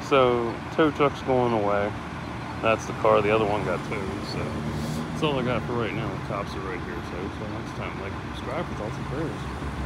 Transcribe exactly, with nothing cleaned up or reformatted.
So, tow truck's going away. That's the car. The other one got towed. So, that's all I got for right now. The cops are right here. So, until next time, like, subscribe for thoughts and prayers.